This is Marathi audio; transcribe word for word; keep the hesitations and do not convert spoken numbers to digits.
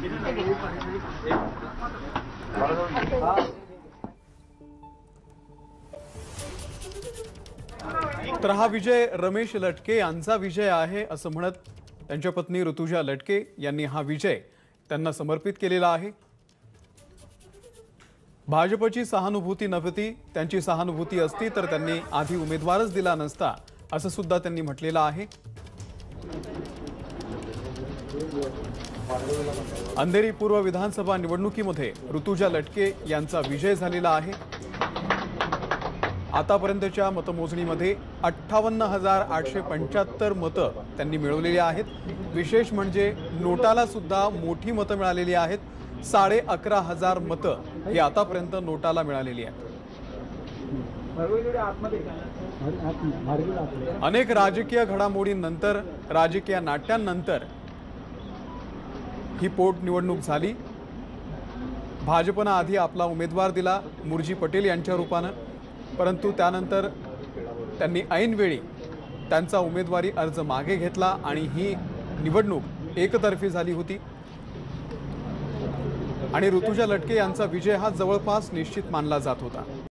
तर हा विजय रमेश लटके यांचा विजय आहे असं म्हणत त्यांच्या पत्नी ऋतुजा लटके यांनी हा विजय त्यांना समर्पित केलेला आहे। भाजपची सहानुभूती नव्हती, त्यांची सहानुभूती असती तर त्यांनी आधी उमेदवारच दिला नसता असं सुद्धा त्यांनी म्हटलेलं आहे। अंधेरी पूर्व विधानसभा निवडणुकीमध्ये ऋतुजा लटके यांचा विजय झालेला आहे। आतापर्यंतच्या मतमोजणीमध्ये अठ्ठावन्न हजार आठशे पंच्याहत्तर मतं त्यांनी मिळवलेली आहेत। विशेष म्हणजे नोटाला सुद्धा मोठी मतं मिळालेली आहेत। साडे अकरा हजार मतं ही आतापर्यंत नोटाला मिळालेली आहेत। अनेक राजकीय घडामोडींनंतर, राजकीय नाट्यांनंतर ही पोटनिवडणूक झाली। भाजपने आधी आपला उमेदवार दिला मुर्जी पटेल यांच्या रूपाने, परंतु त्यानंतर त्यांनी ऐनवेळी त्यांचा उमेदवारी अर्ज मागे घेतला आणि ही निवडणूक एकतर्फी झाली होती आणि ऋतुजा लटके यांचा विजय हा जवळपास निश्चित मानला जात होता।